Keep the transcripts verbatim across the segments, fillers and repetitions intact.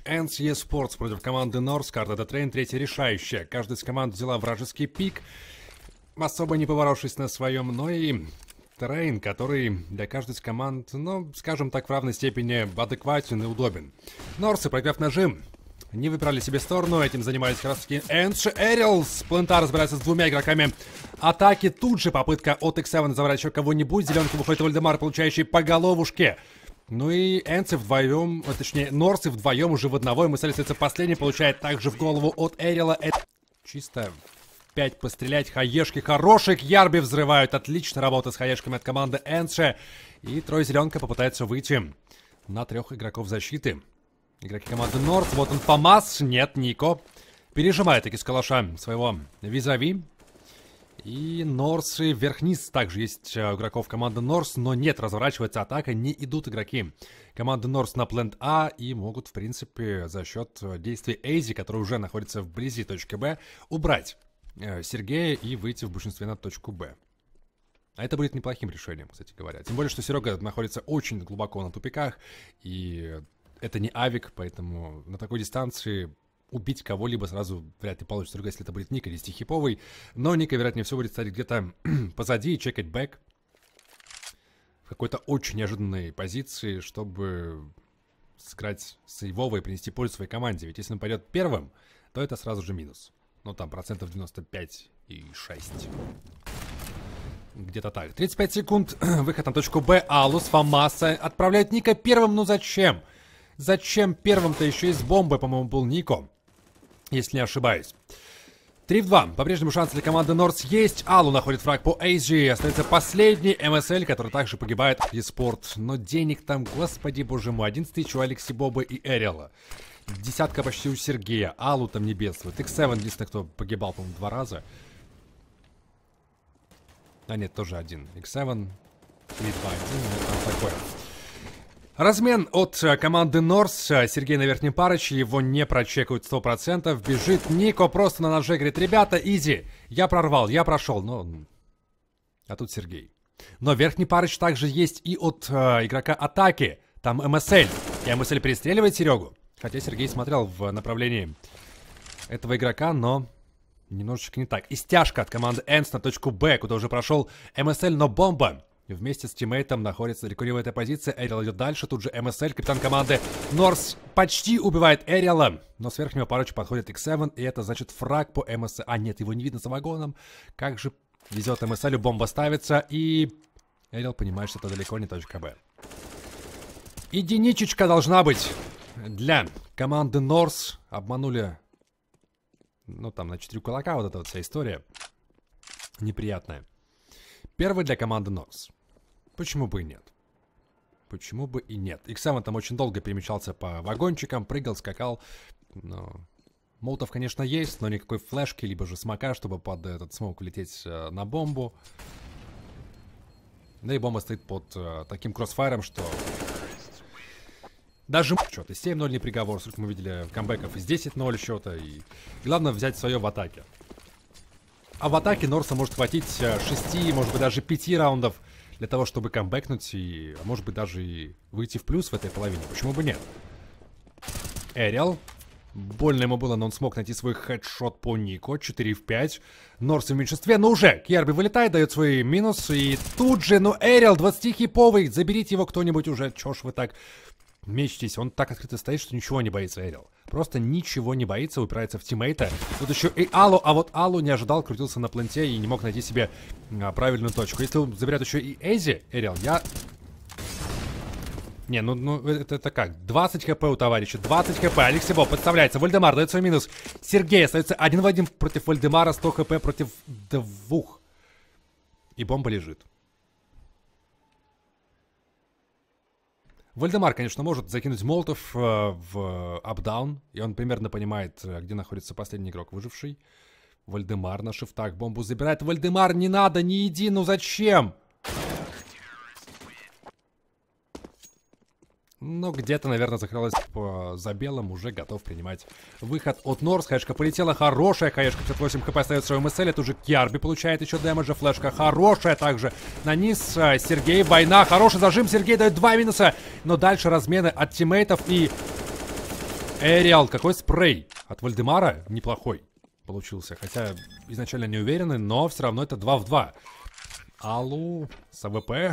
эн си и Sports против команды North. Карта Детрейн, третья решающая. Каждая из команд взяла вражеский пик, особо не поворовавшись на своем, но и террейн, который для каждой из команд, ну, скажем так, в равной степени адекватен и удобен. Норсы, проиграв нажим, не выбрали себе сторону, этим занимались как раз таки Энши. Эрил с плента разбирается с двумя игроками атаки. Тут же попытка от икс семь забрать еще кого-нибудь. Зеленка выходит Вальдемар, получающий по головушке. Ну и Энси вдвоем, а, точнее, Норсы вдвоем уже в одного. И мысль остается последний, получает также в голову от Эрила. Это чисто пять пострелять. Хаешки хорошие, Ярби взрывают. Отличная работа с хаешками от команды Энши. И трое зеленка попытается выйти на трех игроков защиты. Игроки команды Норс. Вот он, Фамас. Нет, Нико. Пережимает таки с калаша своего визави. И Норсы вверх-вниз. Также есть uh, игроков команды Норс. Но нет, разворачивается атака. Не идут игроки команды Норс на плент А. И могут, в принципе, за счет действий Эйзи, который уже находится вблизи точки Б, убрать uh, Сергея и выйти в большинстве на точку Б. А это будет неплохим решением, кстати говоря. Тем более, что Серега находится очень глубоко на тупиках. И это не авик, поэтому на такой дистанции убить кого-либо сразу вряд ли получится. Только если это будет Ника десятихиповый. Но Ника, вероятнее всего, будет стоять где-то позади и чекать бэк в какой-то очень неожиданной позиции, чтобы сыграть сейвово и принести пользу своей команде. Ведь если он пойдет первым, то это сразу же минус. Ну, там процентов девяносто пять и шесть. Где-то так. тридцать пять секунд. Выход на точку Б. Алус, Фамаса отправляет Ника первым. Ну зачем? Зачем первым-то? Еще и с бомбой, по-моему, был Нико. Если не ошибаюсь. три в два. По-прежнему шанс для команды Норс есть. Алу находит фраг по Эйджи. Остается последний эм эс эль, который также погибает в eSport. Но денег там, господи боже мой. одиннадцать тысяч у Алекси Боба и Эрила. Десятка почти у Сергея. Алу там не бедствует. икс семь единственный, кто погибал, по-моему, два раза. А нет, тоже один. икс семь. три два один. Там такое. Размен от команды Норс. Сергей на верхнем пароче. Его не прочекают сто процентов. Бежит Нико просто на ноже. Говорит, ребята, изи. Я прорвал, я прошел. Но... А тут Сергей. Но верхний парыч также есть и от э, игрока атаки. Там эм эс эль. И эм эс эль перестреливает Серегу. Хотя Сергей смотрел в направлении этого игрока, но... Немножечко не так. И стяжка от команды Энс на точку Б, куда уже прошел эм эс эль, но бомба вместе с тиммейтом находится далеко не в этой позиции. Эрил идет дальше. Тут же эм эс эль, капитан команды Норс, почти убивает Эрила. Но с верхнего пароча подходит икс семь. И это значит фраг по эм эс эль. А нет, его не видно за вагоном. Как же везет эм эс эль. Бомба ставится. И Эрил понимает, что это далеко не точка Б. Единичечка должна быть для команды Норс. Обманули. Ну, там на четыре кулака вот эта вот вся история неприятная. Первый для команды Норс. Почему бы и нет? Почему бы и нет? икс семь там очень долго перемещался по вагончикам, прыгал, скакал. Но... Молотов, конечно, есть, но никакой флешки, либо же смока, чтобы под этот смок влететь э, на бомбу. Да и бомба стоит под э, таким кроссфайром, что... Даже счет. И семь ноль не приговор. Сколько мы видели камбэков из десять ноль счета. И главное взять свое в атаке. А в атаке Норса может хватить шести, может быть даже пяти раундов для того, чтобы камбэкнуть. И может быть даже и выйти в плюс в этой половине. Почему бы нет? Эрил. Больно ему было, но он смог найти свой хедшот по Нико. четыре в пять. Норс в меньшинстве. Но уже Кьярби вылетает, дает свой минус. И тут же, ну Эрил двадцатихиповый. Заберите его кто-нибудь уже. Чё ж вы так... Мечтись, он так открыто стоит, что ничего не боится Эрил. Просто ничего не боится, упирается в тиммейта. Тут еще и Алу, а вот Алу не ожидал, крутился на пленте и не мог найти себе а, правильную точку. Если он заберет еще и Эйзи, Эрил, я... Не, ну, ну это, это как? двадцать хп у товарища, двадцать хп. Алекси Боб подставляется, Вальдемар дает свой минус. Сергей остается один в один против Вальдемара, сто хп против двух. И бомба лежит. Вальдемар, конечно, может закинуть молотов э, в апдаун, и он примерно понимает, где находится последний игрок выживший. Вальдемар на шифтах бомбу забирает. Вальдемар, не надо, не иди, ну зачем? Но где-то, наверное, закрылась по... за белым, уже готов принимать выход от Норс. Хаешка полетела, хорошая хаешка, пятьдесят восемь хп остается у эм эс эль. Это уже Кьярби получает еще дэмэджа, флешка хорошая также. На низ Сергей, война, хороший зажим, Сергей дает два минуса. Но дальше размены от тиммейтов и... Эриал, какой спрей от Вальдемара неплохой получился. Хотя изначально не уверены, но все равно это два в два. Аллу с АВП.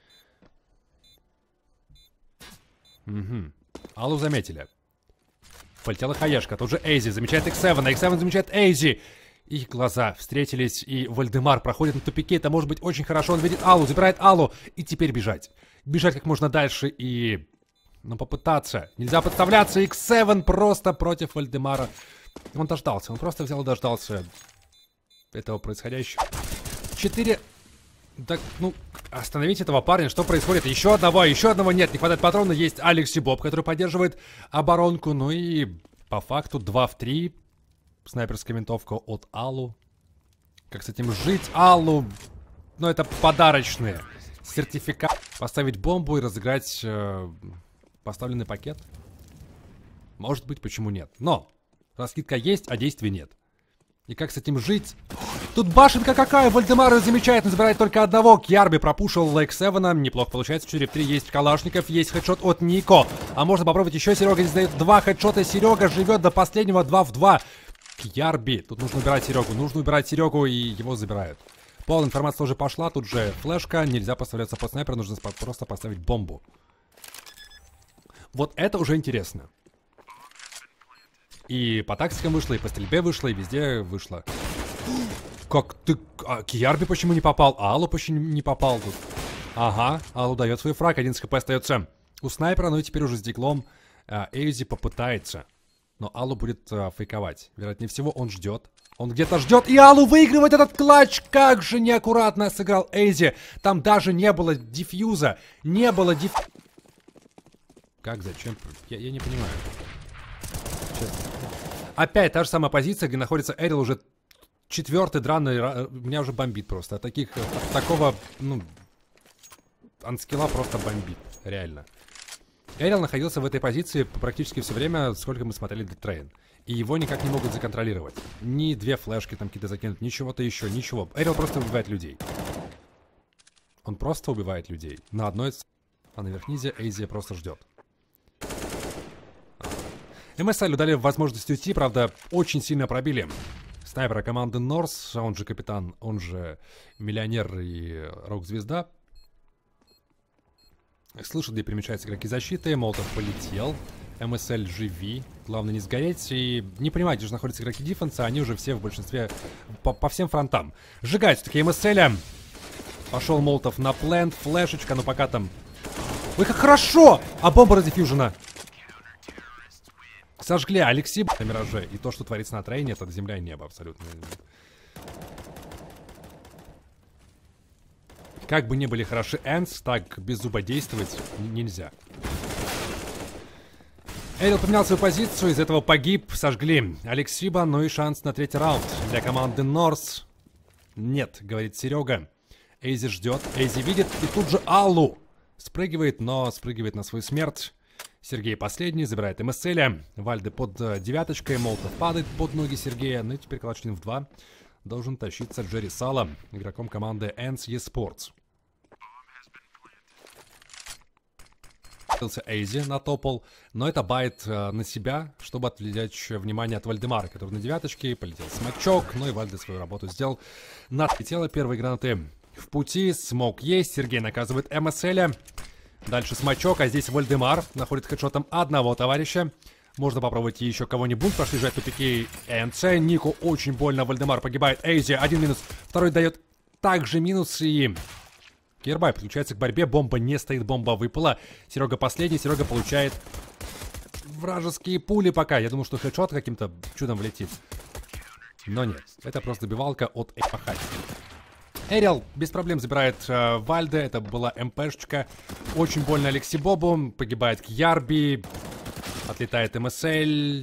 Угу. Аллу заметили. Полетела хаешка. Тут же Эйзи замечает икс семь. икс семь замечает Эйзи. Их глаза встретились, и Вальдемар проходит на тупике. Это может быть очень хорошо. Он видит Аллу, забирает Аллу. И теперь бежать. Бежать как можно дальше и... Ну, попытаться. Нельзя подставляться. икс семь просто против Вальдемара. Он дождался. Он просто взял и дождался этого происходящего. Четыре... Так, ну, остановить этого парня. Что происходит? Еще одного, еще одного нет. Не хватает патрона. Есть Алекс и Боб, который поддерживает оборонку. Ну и по факту два в три. Снайперская винтовка от Аллу. Как с этим жить? Аллу. Ну, это подарочные. Сертификат. Поставить бомбу и разыграть э, поставленный пакет. Может быть, почему нет. Но раскидка есть, а действий нет. И как с этим жить? Тут башенка какая! Вальдемар замечает, но забирает только одного. Кьярби пропушил икс семь. Неплохо получается. четыре в три есть Калашников. Есть хедшот от Нико. А можно попробовать еще. Серега здесь дает два хедшота. Серега живет до последнего два в два. Кьярби. Тут нужно убирать Серегу. Нужно убирать Серегу, и его забирают. Полная информация уже пошла. Тут же флешка. Нельзя поставляться под снайпера. Нужно просто поставить бомбу. Вот это уже интересно. И по тактикам вышло, и по стрельбе вышло, и везде вышло. Как ты... А, Кьярби почему не попал? А Аллу почему не попал тут? Ага, Аллу дает свой фраг. одиннадцать хп остается у снайпера, но и теперь уже с диглом а, Эйзи попытается. Но Аллу будет а, фейковать. Вероятнее всего, он ждет. Он где-то ждет, и Аллу выигрывает этот клатч. Как же неаккуратно сыграл Эйзи. Там даже не было диффьюза. Не было диф... Как, зачем? Я, я не понимаю. Честно. Опять та же самая позиция, где находится Эрил уже четвертый драный. Меня уже бомбит просто. От таких, от такого, ну, анскилла просто бомбит. Реально. Эрил находился в этой позиции практически все время, сколько мы смотрели Dead Train. И его никак не могут законтролировать. Ни две флешки там какие-то закинуть, ни чего-то еще, ничего. Эрил просто убивает людей. Он просто убивает людей. На одной... А наверх низе Эйзи просто ждет. эм эс эл дали возможность уйти, правда, очень сильно пробили снайпера команды Норс, он же капитан, он же миллионер и рок-звезда. Слышу, где перемещаются игроки защиты, Молотов полетел, эм эс эл живи, главное не сгореть, и не понимаете, что находятся игроки дефенса, они уже все в большинстве по, по всем фронтам. Сжигают все-таки эм эс эл, пошел Молотов на плент, флешечка, но пока там... Ой, как хорошо! А бомба раздиффьюжена! Сожгли Алекси на Мираже. И то, что творится на трейне, это земля и небо абсолютно. Как бы ни были хороши Энс, так без зуба действовать нельзя. Эрил поменял свою позицию, из этого погиб, сожгли Алексиба, но и шанс на третий раунд для команды Норс. Нет, говорит Серега. Эйзи ждет, Эйзи видит, и тут же Аллу спрыгивает, но спрыгивает на свою смерть. Сергей последний, забирает эм эс эл. Вальде под э, девяточкой, Молотов падает под ноги Сергея. Ну и теперь клатч один в два. Должен тащиться Джерри Сало, игроком команды Энс Esports. Эйзи натопал, но это байт э, на себя, чтобы отвлечь внимание от Вальдемара, который на девяточке, полетел смачок, ну и Вальде свою работу сделал. Надлетела первые гранаты в пути, смог есть, Сергей наказывает эм эс эл. Дальше смачок, а здесь Вальдемар находит хедшотом одного товарища. Можно попробовать еще кого-нибудь. Пошли жать тупики эн си. Нику очень больно. Вальдемар погибает. Эйзи один минус. Второй дает также минус. И Кирбай подключается к борьбе. Бомба не стоит. Бомба выпала. Серега последний. Серега получает вражеские пули пока. Я думаю, что хедшот каким-то чудом влетит. Но нет. Это просто добивалка от Эпахай. Эрил без проблем забирает э, Вальде. Это была МПшечка. Очень больно Алекси Бобу. Погибает Кьярби. Отлетает эм эс эл.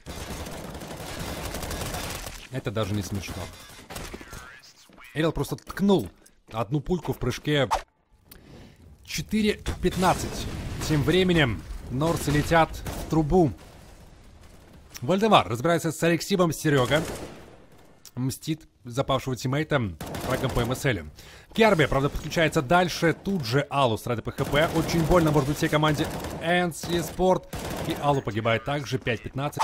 Это даже не смешно. Эрил просто ткнул одну пульку в прыжке. четыре пятнадцать. Тем временем Норсы летят в трубу. Вальдемар разбирается с Алексибом. Серега мстит. запавшего тиммейта фрагом по эм эс эл. Керби, правда, подключается дальше. Тут же Алу страдает по хп. Очень больно может быть всей команде Энс eSport. И Алу погибает также. пять пятнадцать.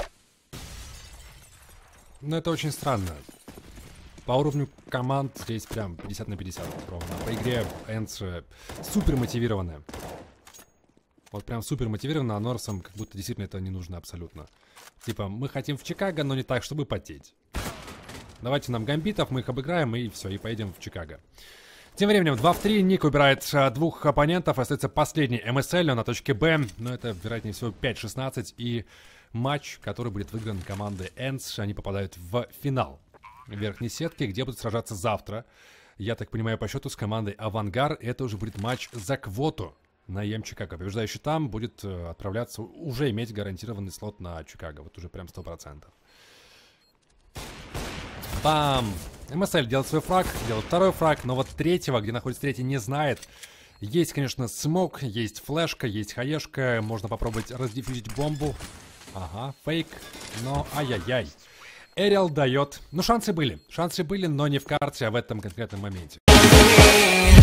Но это очень странно. По уровню команд здесь прям пятьдесят на пятьдесят ровно. По игре Энс супер мотивированная. Вот прям супер мотивирована, а Норсам как будто действительно это не нужно абсолютно. Типа, мы хотим в Чикаго, но не так, чтобы потеть. Давайте нам гамбитов, мы их обыграем и все, и поедем в Чикаго. Тем временем два в три, Ник убирает а, двух оппонентов, остается последний эм эс эл на точке Б, но это, вероятнее всего, пять шестнадцать, и матч, который будет выигран командой Энс, они попадают в финал верхней сетки, где будут сражаться завтра. Я так понимаю, по счету с командой Авангар, это уже будет матч за квоту на ЕМ Чикаго. Побеждающий там будет э, отправляться, уже иметь гарантированный слот на Чикаго. Вот уже прям сто процентов. Бам! эм эс эл делает свой фраг, делает второй фраг, но вот третьего, где находится третий, не знает. Есть, конечно, смок, есть флешка, есть хаешка. Можно попробовать раздиффузить бомбу. Ага, фейк, но ай-яй-яй. Эриал дает. Ну, шансы были. Шансы были, но не в карте, а в этом конкретном моменте.